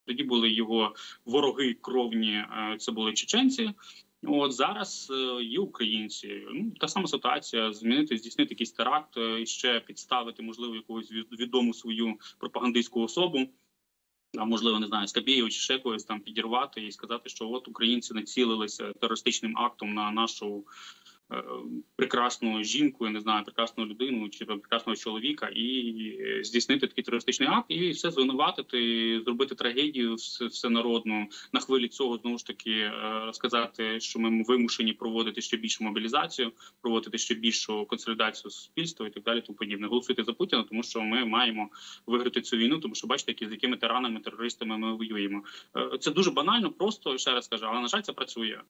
Тоді були його вороги кровні, це були чеченці. От зараз є українці. Ну, та сама ситуація: здійснити якийсь теракт, і ще підставити, можливо, якусь відому свою пропагандистську особу. А можливо, не знаю, Скабєєва чи ще когось там підірвати і сказати, що от українці націлилися терористичним актом на нашу прекрасну жінку, я не знаю, прекрасну людину чи прекрасного чоловіка, і здійснити такий терористичний акт, і все звинуватити, зробити трагедію всенародну, на хвилі цього знову ж таки сказати, що ми вимушені проводити ще більшу мобілізацію, проводити ще більшу консолідацію суспільства і так далі. Тому подібне. Голосуйте за Путіна, тому що ми маємо виграти цю війну, тому що бачите, з якими тиранами, терористами ми воюємо. Це дуже банально, просто ще раз кажу, але на жаль, це працює.